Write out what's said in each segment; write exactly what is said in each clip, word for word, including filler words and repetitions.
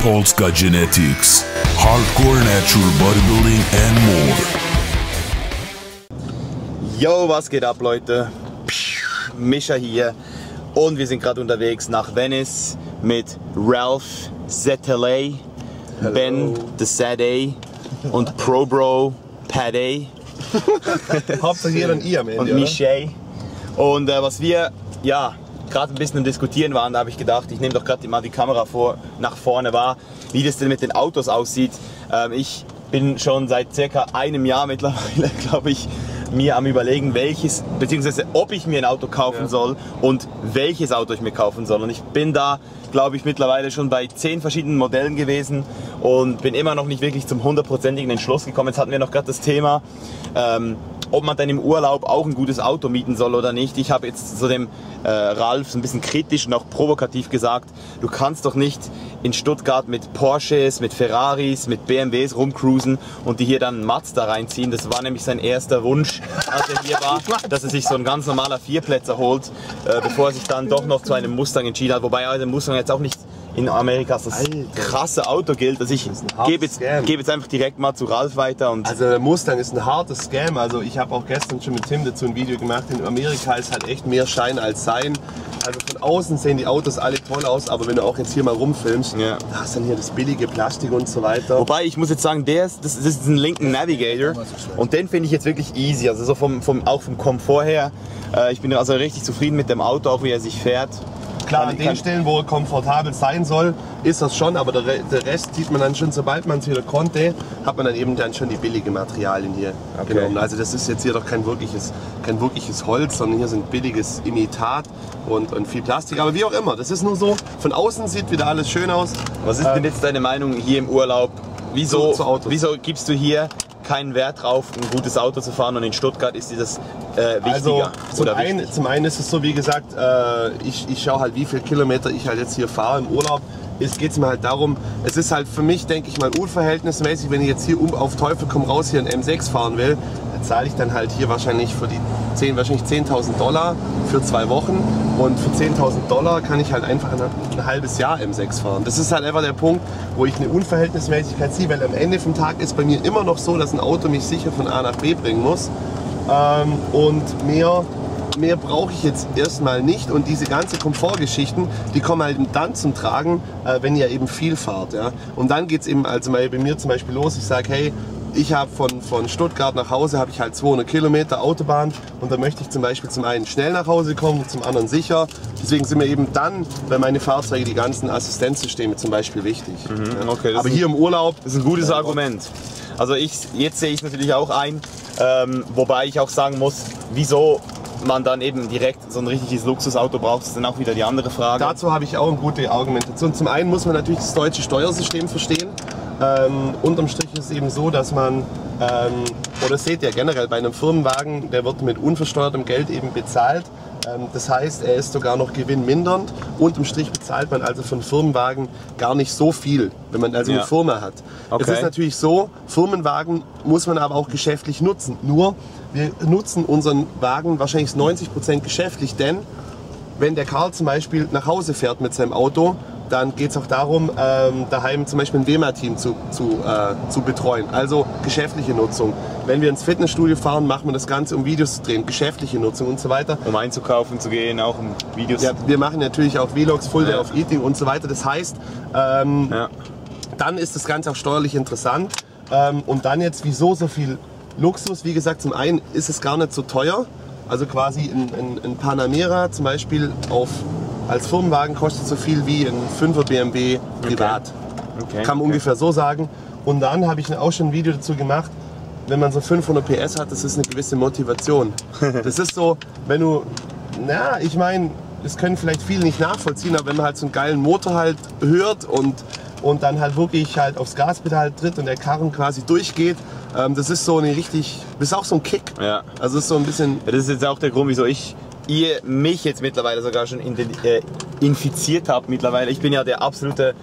Polska Genetics, Hardcore Natural Bodybuilding and more. Yo, was geht ab, Leute? Mischa hier und wir sind gerade unterwegs nach Venice mit Ralph Zetele, Ben the Sad A und Probro Pat A. Hauptsache hier dann ihr am Ende, und Michel. Und äh, was wir ja gerade ein bisschen im Diskutieren waren, da habe ich gedacht, ich nehme doch gerade mal die Kamera vor, nach vorne wahr, wie das denn mit den Autos aussieht. Ähm, ich bin schon seit circa einem Jahr mittlerweile, glaube ich, mir am überlegen, welches, beziehungsweise ob ich mir ein Auto kaufen ja. soll und welches Auto ich mir kaufen soll. Und ich bin da, glaube ich, mittlerweile schon bei zehn verschiedenen Modellen gewesen und bin immer noch nicht wirklich zum hundertprozentigen Entschluss gekommen. Jetzt hatten wir noch gerade das Thema, ähm, ob man dann im Urlaub auch ein gutes Auto mieten soll oder nicht. Ich habe jetzt zu dem äh, Ralf so ein bisschen kritisch und auch provokativ gesagt, du kannst doch nicht in Stuttgart mit Porsches, mit Ferraris, mit B M Ws rumcruisen und die hier dann einen Mazda reinziehen. Das war nämlich sein erster Wunsch, als er hier war, dass er sich so ein ganz normaler Vierplätzer holt, äh, bevor er sich dann doch noch zu einem Mustang entschieden hat. Wobei also Mustang jetzt auch nicht in Amerika das Alter. krasse Auto gilt. Also ich gebe jetzt, gebe jetzt einfach direkt mal zu Ralf weiter. Und also der Mustang ist ein hartes Scam. Also ich habe auch gestern schon mit Tim dazu ein Video gemacht. In Amerika ist halt echt mehr Schein als Sein. Also von außen sehen die Autos alle toll aus, aber wenn du auch jetzt hier mal rumfilmst, ja. da hast du dann hier das billige Plastik und so weiter. Wobei ich muss jetzt sagen, der ist, das, das ist ein Lincoln Navigator und den finde ich jetzt wirklich easy. Also so vom, vom, auch vom Komfort her. Äh, ich bin also richtig zufrieden mit dem Auto, auch wie er sich fährt. Klar, an den Stellen, wo er komfortabel sein soll, ist das schon, aber der, der Rest sieht man dann schon, sobald man es wieder konnte, hat man dann eben dann schon die billigen Materialien hier okay. genommen. Also das ist jetzt hier doch kein wirkliches, kein wirkliches Holz, sondern hier sind billiges Imitat und, und viel Plastik. Aber wie auch immer, das ist nur so, von außen sieht wieder alles schön aus. Was ist denn jetzt deine Meinung hier im Urlaub? Wieso, zu, zu wieso gibst du hier keinen Wert drauf, ein gutes Auto zu fahren und in Stuttgart ist dir das äh, wichtiger? Also zum, oder einen, zum einen ist es so, wie gesagt, äh, ich, ich schaue halt, wie viele Kilometer ich halt jetzt hier fahre im Urlaub. Es geht mir halt darum, es ist halt für mich, denke ich mal, unverhältnismäßig, wenn ich jetzt hier um auf Teufel komm raus hier ein M sechs fahren will, dann zahle ich dann halt hier wahrscheinlich für die zehn, wahrscheinlich zehntausend Dollar für zwei Wochen und für zehntausend Dollar kann ich halt einfach ein, ein halbes Jahr M sechs fahren. Das ist halt einfach der Punkt, wo ich eine Unverhältnismäßigkeit sehe, weil am Ende vom Tag ist bei mir immer noch so, dass ein Auto mich sicher von A nach B bringen muss ähm, und mehr Mehr brauche ich jetzt erstmal nicht und diese ganzen Komfortgeschichten, die kommen halt dann zum Tragen, äh, wenn ihr eben viel fahrt. Ja? Und dann geht es eben also mal bei mir zum Beispiel los, ich sage, hey, ich habe von, von Stuttgart nach Hause habe ich halt zweihundert Kilometer Autobahn und da möchte ich zum Beispiel zum einen schnell nach Hause kommen, zum anderen sicher. Deswegen sind mir eben dann bei meinen Fahrzeugen die ganzen Assistenzsysteme zum Beispiel wichtig. Mhm, okay, Aber hier im Urlaub das ist ein gutes Argument. Also ich, jetzt sehe ich es natürlich auch ein, ähm, wobei ich auch sagen muss, wieso man dann eben direkt so ein richtiges Luxusauto braucht, ist dann auch wieder die andere Frage. Dazu habe ich auch eine gute Argumentation. Zum einen muss man natürlich das deutsche Steuersystem verstehen. Ähm, unterm Strich ist es eben so, dass man, ähm, oder seht ihr generell bei einem Firmenwagen, der wird mit unversteuertem Geld eben bezahlt. Ähm, das heißt, er ist sogar noch gewinnmindernd. Unterm Strich bezahlt man also von Firmenwagen gar nicht so viel, wenn man also ja. eine Firma hat. Okay. Es ist natürlich so, Firmenwagen muss man aber auch geschäftlich nutzen. Nur, wir nutzen unseren Wagen wahrscheinlich neunzig Prozent geschäftlich, denn wenn der Karl zum Beispiel nach Hause fährt mit seinem Auto, dann geht es auch darum, ähm, daheim zum Beispiel ein W E M A-Team zu, zu, äh, zu betreuen, also geschäftliche Nutzung. Wenn wir ins Fitnessstudio fahren, machen wir das Ganze, um Videos zu drehen, geschäftliche Nutzung und so weiter. Um einzukaufen zu gehen, auch um Videos. Ja, wir machen natürlich auch Vlogs, Full Day ja. of Eating und so weiter. Das heißt, ähm, ja. dann ist das Ganze auch steuerlich interessant. Ähm, und dann jetzt, wieso so viel Luxus? Wie gesagt, zum einen ist es gar nicht so teuer. Also quasi ein, ein, ein Panamera zum Beispiel auf, als Firmenwagen kostet so viel wie ein fünfer B M W privat. Okay. Okay, Kann man okay. ungefähr so sagen. Und dann habe ich auch schon ein Video dazu gemacht, wenn man so fünfhundert P S hat, das ist eine gewisse Motivation. Das ist so, wenn du, na, ich meine, das können vielleicht viele nicht nachvollziehen, aber wenn man halt so einen geilen Motor halt hört und, und dann halt wirklich halt aufs Gaspedal tritt und der Karren quasi durchgeht, ähm, das ist so eine richtig, das ist auch so ein Kick. Ja. Also ist so ein bisschen. Ja, das ist jetzt auch der Grund, wieso ich ihr mich jetzt mittlerweile sogar schon in den, äh, infiziert habt mittlerweile. Ich bin ja der absolute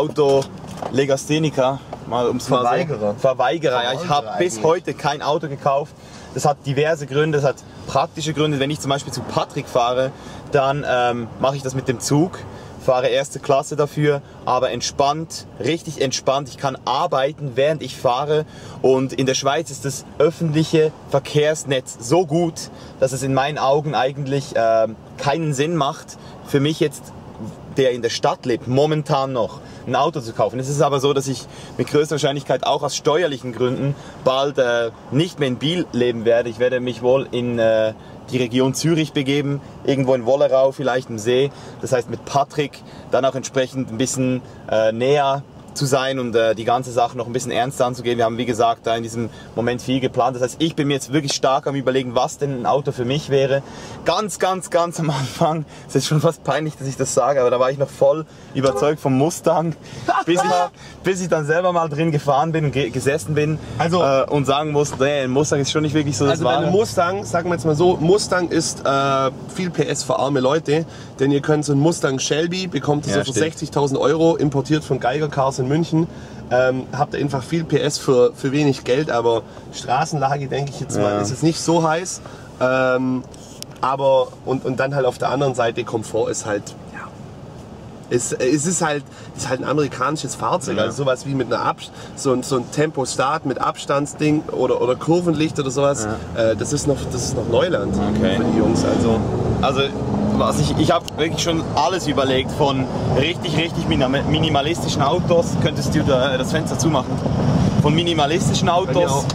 Auto-Legastheniker. Mal ums Verweigerer. So. Verweigerer. Ja, ich habe bis heute kein Auto gekauft. Das hat diverse Gründe, das hat praktische Gründe. Wenn ich zum Beispiel zu Patrick fahre, dann ähm, mache ich das mit dem Zug. fahre erste Klasse dafür, aber entspannt, richtig entspannt. Ich kann arbeiten, während ich fahre, und in der Schweiz ist das öffentliche Verkehrsnetz so gut, dass es in meinen Augen eigentlich äh, keinen Sinn macht, für mich jetzt, der in der Stadt lebt, momentan noch ein Auto zu kaufen. Es ist aber so, dass ich mit größter Wahrscheinlichkeit auch aus steuerlichen Gründen bald äh, nicht mehr in Biel leben werde. Ich werde mich wohl in äh, die Region Zürich begeben, irgendwo in Wollerau, vielleicht im See. Das heißt, mit Patrick dann auch entsprechend ein bisschen äh, näher zu sein und äh, die ganze Sache noch ein bisschen ernster anzugehen. Wir haben, wie gesagt, da in diesem Moment viel geplant. Das heißt, ich bin mir jetzt wirklich stark am Überlegen, was denn ein Auto für mich wäre. Ganz, ganz, ganz am Anfang, es ist schon fast peinlich, dass ich das sage, aber da war ich noch voll überzeugt vom Mustang, bis ich, bis ich dann selber mal drin gefahren bin und ge gesessen bin, also, äh, und sagen musste, nee, ein Mustang ist schon nicht wirklich so das Also Wahre. ein Mustang, sagen wir jetzt mal so, Mustang ist äh, viel P S für arme Leute, denn ihr könnt so einen Mustang Shelby, bekommt ihr Ja, so für stimmt. sechzigtausend Euro, importiert von Geiger Cars in München. Ähm, habt ihr einfach viel P S für, für wenig Geld, aber Straßenlage, denke ich jetzt mal, Ja. ist es nicht so heiß. Ähm, aber, und, und dann halt auf der anderen Seite, Komfort ist halt, ja, es, es ist halt, ist halt ein amerikanisches Fahrzeug, Ja. also sowas wie mit einer Ab so, ein- so ein Tempo-Start mit Abstandsding oder, oder Kurvenlicht oder sowas, äh, das, ist noch, das ist noch Neuland Okay. für die Jungs. Also, Also, was ich, ich habe wirklich schon alles überlegt, von richtig, richtig minim- minimalistischen Autos. Könntest du da das Fenster zumachen? Von minimalistischen mir Autos. auch.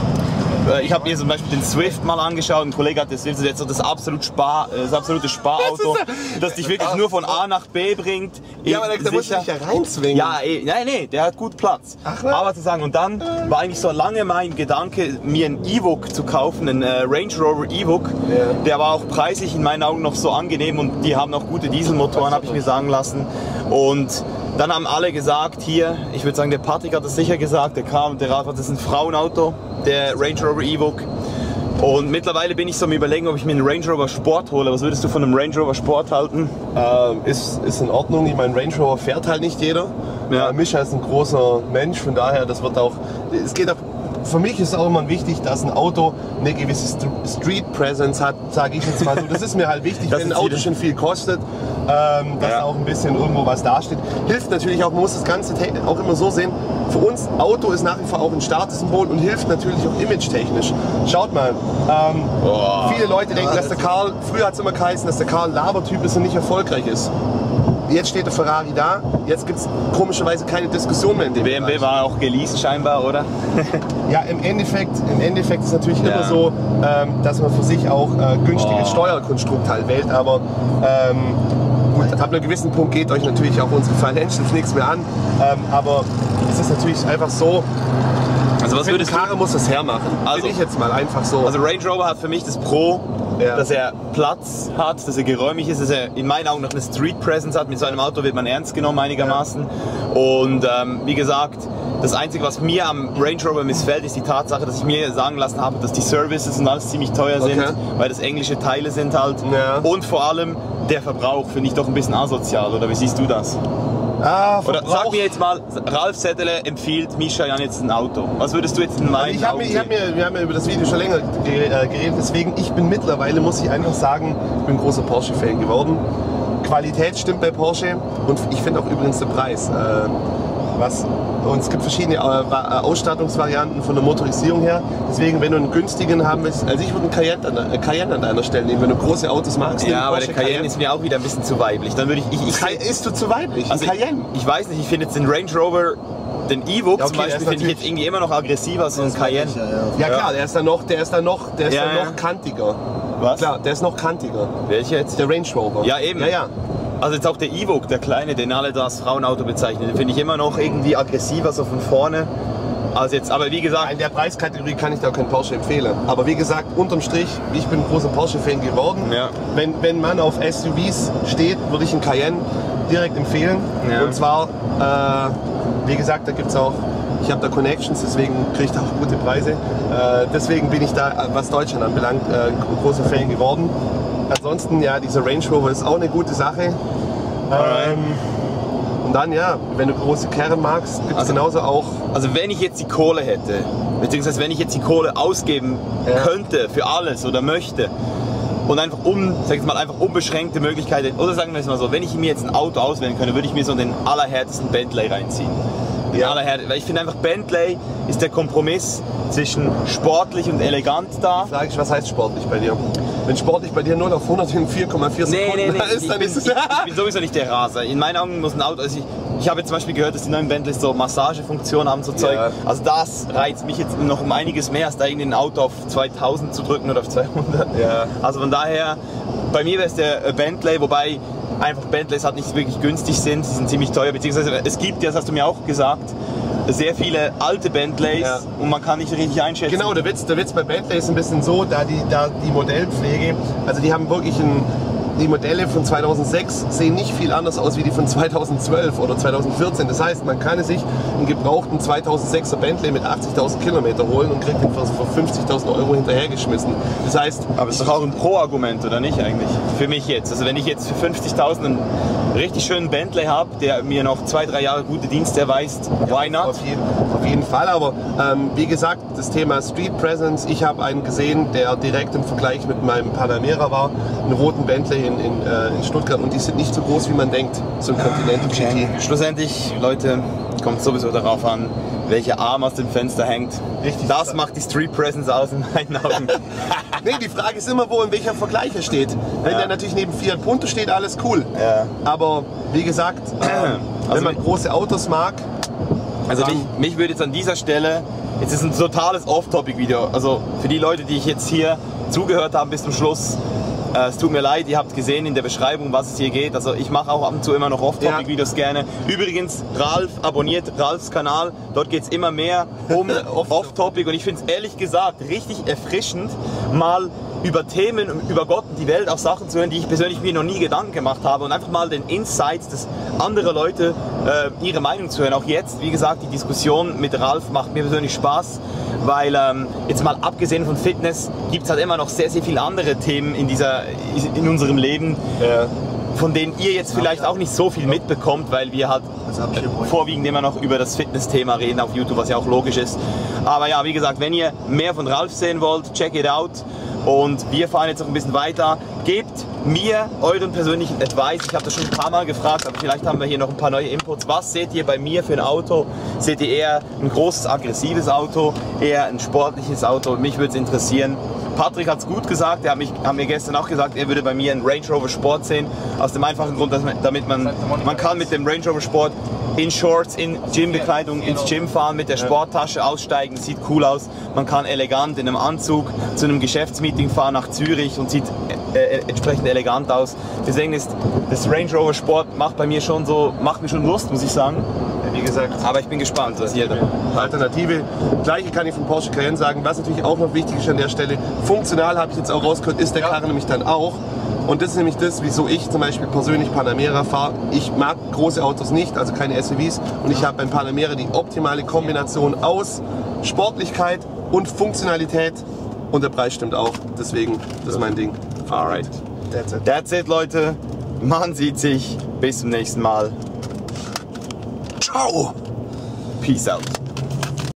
Äh, Ich habe mir zum Beispiel den Swift mal angeschaut. Ein Kollege hat das Swift, das ist jetzt so das, absolut Spar, äh, das absolute Sparauto, das dich wirklich nur von A nach B bringt. ja, aber da, da musst du dich ja reinzwingen. Ja, eh, nein, nee, der hat gut Platz. Ach, ne? Aber zu sagen, und dann war eigentlich so lange mein Gedanke, mir einen Evoque zu kaufen, einen äh, Range Rover Evoque. Ja. Der war auch preislich in meinen Augen noch so angenehm und die haben auch gute Dieselmotoren, habe ich mir sagen lassen. Und dann haben alle gesagt, hier, ich würde sagen, der Patrick hat das sicher gesagt, der Karl und der Ralf hat, das ist ein Frauenauto, der Range Rover Evoque. Und mittlerweile bin ich so am Überlegen, ob ich mir einen Range Rover Sport hole. Was würdest du von einem Range Rover Sport halten? Ähm, ist, ist in Ordnung. Ich meine, Range Rover fährt halt nicht jeder. Ja. Äh, Mischa ist ein großer Mensch, von daher, das wird auch. Es geht auch. Für mich ist auch immer wichtig, dass ein Auto eine gewisse St Street Presence hat, sage ich jetzt mal so. Das ist mir halt wichtig, Das wenn ein ist Auto wieder- schon viel kostet, ähm, dass Ja. da auch ein bisschen irgendwo was dasteht. Hilft natürlich auch, man muss das Ganze te- auch immer so sehen. Für uns, Auto ist nach wie vor auch ein Statussymbol und hilft natürlich auch image-technisch. Schaut mal, ähm, Boah. viele Leute denken, dass der Karl, früher hat es immer geheißen, dass der Karl ein Labertyp ist und nicht erfolgreich ist. Jetzt steht der Ferrari da, jetzt gibt es komischerweise keine Diskussion mehr in dem Der B M W Bereich. war auch geleast scheinbar, oder? Ja, im Endeffekt, im Endeffekt ist natürlich Ja. immer so, ähm, dass man für sich auch äh, günstiges Oh. Steuerkonstrukt halt wählt, aber ähm, gut, ab einem gewissen Punkt geht euch natürlich auch unsere Financials nichts mehr an, ähm, aber es ist natürlich einfach so, Also was für würdest du? Karre muss das hermachen, Also- bin ich jetzt mal einfach so. Also Range Rover hat für mich das Pro, Ja. dass er Platz hat, dass er geräumig ist, dass er in meinen Augen noch eine Street Presence hat. Mit so einem Auto wird man ernst genommen einigermaßen. Und ähm, wie gesagt, das Einzige, was mir am Range Rover missfällt, ist die Tatsache, dass ich mir sagen lassen habe, dass die Services und alles ziemlich teuer sind, Okay. weil das englische Teile sind halt. Ja. Und vor allem der Verbrauch finde ich doch ein bisschen asozial, oder wie siehst du das? ah, Oder Verbrauch- sag mir jetzt mal, Ralf Settele empfiehlt Mischa Jan jetzt ein Auto. Was würdest du jetzt in meinen Ich hab Augen mir, ich hab sehen? mir, wir haben ja über das Video schon länger ge- äh, geredet, deswegen ich bin mittlerweile, muss ich einfach sagen, ich bin großer Porsche-Fan geworden. Qualität stimmt bei Porsche und ich finde auch übrigens der Preis. Äh, was, und es gibt verschiedene äh, Va- äh, Ausstattungsvarianten von der Motorisierung her. Deswegen, wenn du einen günstigen haben willst, also ich würde einen Cayenne an, der- äh, Cayenne an deiner Stelle nehmen, wenn du große Autos magst. nimm Ja, aber Porsche der Cayenne ist mir auch wieder ein bisschen zu weiblich. Dann würde ich, ich, ich Cay- Ist du zu weiblich? also ein Cayenne? ich, ich weiß nicht, ich finde jetzt den Range Rover, den Evoque Ja, okay, zum der Beispiel, ist finde ich natürlich- jetzt irgendwie immer noch aggressiver als so ein Cayenne. Ja klar, der ist dann noch, der ist dann noch, der ist Ja, dann ja. noch kantiger. Was? Klar, der ist noch kantiger. Welcher jetzt? Der Range Rover. Ja, eben. Ja, ja. Also jetzt auch der Evoque, der kleine, den alle da als Frauenauto bezeichnen, den finde ich immer noch irgendwie aggressiver, so von vorne. Also jetzt, aber wie gesagt, In der Preiskategorie kann ich da keinen Porsche empfehlen. Aber wie gesagt, unterm Strich, ich bin ein großer Porsche-Fan geworden. Ja. Wenn, wenn man auf S U Vs steht, würde ich einen Cayenne direkt empfehlen. Ja. Und zwar, äh, wie gesagt, da gibt es auch, ich habe da Connections, deswegen kriege ich da auch gute Preise. Äh, deswegen bin ich da, was Deutschland anbelangt, äh, ein großer Fan geworden. Ansonsten, ja, dieser Range Rover ist auch eine gute Sache. Alright. Ähm, und dann, ja, wenn du große Karren magst, gibt es Also- genauso auch. also wenn ich jetzt die Kohle hätte, beziehungsweise wenn ich jetzt die Kohle ausgeben Ja. könnte für alles oder möchte, und einfach um, sag ich mal, einfach unbeschränkte Möglichkeiten. Oder sagen wir es mal so, wenn ich mir jetzt ein Auto auswählen könnte, würde ich mir so den allerhärtesten Bentley reinziehen. Den Ja. allerhärtesten, weil ich finde einfach, Bentley ist der Kompromiss zwischen sportlich und elegant da. Sag ich, was heißt sportlich bei dir? Wenn sportlich bei dir null auf hundert in vier Komma vier Nee, Sekunden nee, nee, da ist, ich, dann bin, ist es... ich, ich bin sowieso nicht der Raser. In meinen Augen muss ein Auto, also ich, ich habe jetzt zum Beispiel gehört, dass die neuen Bentleys so Massagefunktionen haben, so Zeug. Ja. Also das reizt mich jetzt noch um einiges mehr, als da irgendwie ein Auto auf zweitausend zu drücken oder auf zweihundert. Ja. Also von daher, bei mir wäre es der äh, Bentley, wobei einfach Bentleys halt nicht wirklich günstig sind, sie sind ziemlich teuer, beziehungsweise es gibt, das hast du mir auch gesagt, sehr viele alte Bentleys Ja. und man kann nicht richtig einschätzen. Genau, der Witz, der Witz bei Bentley ist ein bisschen so, da die, da die Modellpflege, also die haben wirklich ein, die Modelle von zweitausendsechs sehen nicht viel anders aus wie die von zweitausendzwölf oder zweitausendvierzehn. Das heißt, man kann sich einen gebrauchten zweitausendsechser Bentley mit achtzigtausend Kilometer holen und kriegt den für, für fünfzigtausend Euro hinterhergeschmissen. Das heißt, Aber es ist doch auch ein Pro-Argument, oder nicht eigentlich? Für mich jetzt. Also wenn ich jetzt für fünfzigtausend einen richtig schönen Bentley habe, der mir noch zwei, drei Jahre gute Dienste erweist, why not? Auf jeden, auf jeden Fall, aber ähm, wie gesagt, das Thema Street Presence, ich habe einen gesehen, der direkt im Vergleich mit meinem Panamera war, einen roten Bentley in, in, äh, in Stuttgart, und die sind nicht so groß, wie man denkt, so ein Continental G T. Schlussendlich, Leute, kommt sowieso darauf an, welcher Arm aus dem Fenster hängt. Richtig. Das macht die Street Presence aus in meinen Augen. Nee, die Frage ist immer, wo in welcher Vergleich er steht. Wenn Ja. der natürlich neben Fiat Punto steht, alles cool. Ja. Aber wie gesagt, äh, Also wenn man mit- große Autos mag, Also mich, Dann- mich würde jetzt an dieser Stelle, jetzt ist ein totales Off-Topic-Video, also für die Leute, die ich jetzt hier zugehört haben bis zum Schluss, äh, es tut mir leid, ihr habt gesehen in der Beschreibung, was es hier geht. Also ich mache auch ab und zu immer noch Off-Topic-Videos gerne. Übrigens, Ralf, abonniert Ralfs Kanal, dort geht es immer mehr um Off-Topic, und ich finde es ehrlich gesagt richtig erfrischend, mal über Themen, über Gott und die Welt auch Sachen zu hören, die ich persönlich mir noch nie Gedanken gemacht habe, und einfach mal den Insights des andere Leute äh, ihre Meinung zu hören. Auch jetzt, wie gesagt, die Diskussion mit Ralf macht mir persönlich Spaß, weil ähm, jetzt mal abgesehen von Fitness gibt es halt immer noch sehr, sehr viele andere Themen in, dieser, in unserem Leben, äh, von denen ihr jetzt vielleicht auch nicht so viel mitbekommt, weil wir halt vorwiegend immer noch über das Fitness-Thema reden auf YouTube, was ja auch logisch ist. Aber ja, wie gesagt, wenn ihr mehr von Ralf sehen wollt, check it out. Und wir fahren jetzt noch ein bisschen weiter. Gebt mir euren persönlichen Advice. Ich habe das schon ein paar Mal gefragt, aber vielleicht haben wir hier noch ein paar neue Inputs. Was seht ihr bei mir für ein Auto? Seht ihr eher ein großes, aggressives Auto, eher ein sportliches Auto? Mich würde es interessieren. Patrick hat es gut gesagt, er hat, mich, hat mir gestern auch gesagt, er würde bei mir einen Range Rover Sport sehen. Aus dem einfachen Grund, dass man, damit man, man kann mit dem Range Rover Sport in Shorts, in Gymbekleidung ins Gym fahren, mit der Sporttasche aussteigen, sieht cool aus. Man kann elegant in einem Anzug zu einem Geschäftsmeeting fahren nach Zürich und sieht äh, entsprechend elegant aus. Deswegen ist das Range Rover Sport macht bei mir schon so, macht mir schon Lust, muss ich sagen. wie gesagt, Aber ich bin gespannt, was ihr da. Alternative. Gleiche kann ich vom Porsche Cayenne sagen. Was natürlich auch noch wichtig ist an der Stelle, funktional habe ich jetzt auch rausgehört, ist der Karre nämlich dann auch. Und das ist nämlich das, wieso ich zum Beispiel persönlich Panamera fahre. Ich mag große Autos nicht, also keine S U Vs. Und ich habe beim Panamera die optimale Kombination aus Sportlichkeit und Funktionalität. Und der Preis stimmt auch. Deswegen, das ist mein Ding. Alright. That's it. That's it, Leute. Man sieht sich. Bis zum nächsten Mal. Ciao! Peace out.